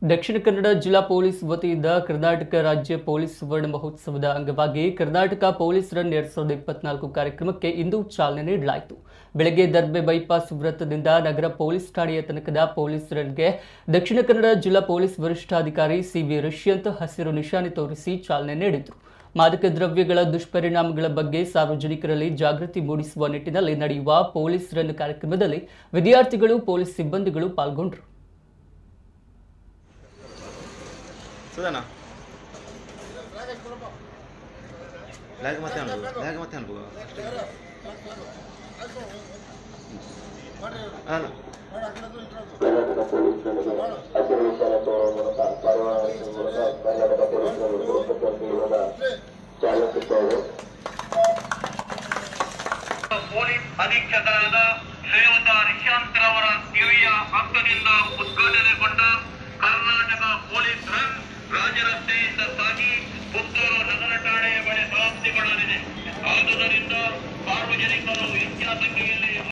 ದಕ್ಷಿಣ ಕನ್ನಡ ಜಿಲ್ಲಾ ಪೊಲೀಸ್ ವತಿಯಿಂದ ಕರ್ನಾಟಕ ರಾಜ್ಯ ಪೊಲೀಸ್ ಸುವರ್ಣ ಮಹೋತ್ಸವದ ಅಂಗವಾಗಿ ಕರ್ನಾಟಕ ಪೊಲೀಸ್ ರನ್ 2024 ಕಾರ್ಯಕ್ರಮಕ್ಕೆ ಇಂದು ಚಾಲನೆ ನೀಡಲಾಯಿತು. ಬೆಳಗ್ಗೆ ದರ್ಬೆ ಬೈಪಾಸ್ ವೃತ್ತದಿಂದ ನಗರ ಪೊಲೀಸ್ ಠಾಣೆಯ ತನಕದ ಪೊಲೀಸ್ ರನ್ಗೆ ದಕ್ಷಿಣ ಕನ್ನಡ ಜಿಲ್ಲಾ ಪೊಲೀಸ್ ವರಿಷ್ಠಾಧಿಕಾರಿ ಸಿವಿ ಋಷ್ಯಂತ್ ಹಸಿರು ನಿಶಾನೆ ತೋರಿಸಿ ಚಾಲನೆ ನೀಡಿದರು. ಮಾದಕ ದ್ರವ್ಯಗಳ ದುಷ್ಪರಿಣಾಮಗಳ ಬಗ್ಗೆ ಸಾರ್ವಜನಿಕರಲ್ಲಿ ಜಾಗೃತಿ ಮೂಡಿಸುವ ನಿಟ್ಟಿನಲ್ಲಿ ನಡೆಯುವ ಪೊಲೀಸ್ ರನ್ ಕಾರ್ಯಕ್ರಮದಲ್ಲಿ ವಿದ್ಯಾರ್ಥಿಗಳು, ಪೊಲೀಸ್ ಸಿಬ್ಬಂದಿಗಳು ಪಾಲ್ಗೊಂಡರು. ಸುಧಾನ ಲ್ಯಾಗ್ ಮತ್ತೆ ಅನ್ಬೋದು ಅಲ್ಲ ಪೊಲೀಸ್ ಅಧೀಕ್ಷಕರಾದ ಶ್ರೀಯುತ ರಿಶಾಂತ್ ರವರ ಕಿವಿಯ ಹಕ್ಕದಿಂದ ಉದ್ಘಾಟನೆಗೊಂಡ ಕರ್ನಾಟಕ ಪೊಲೀಸ್ ರನ್ ರಾಜರಸ್ತೆಯಿಂದ ಸಾಗಿ ಪುತ್ತೂರು ನಗರ ಠಾಣೆಯ ಬಳಿ ಸಮಾಪ್ತಿಗೊಳ್ಳಲಿದೆ. ಆದುದರಿಂದ ಸಾರ್ವಜನಿಕರು ಹೆಚ್ಚಿನ ಸಂಖ್ಯೆಯಲ್ಲಿ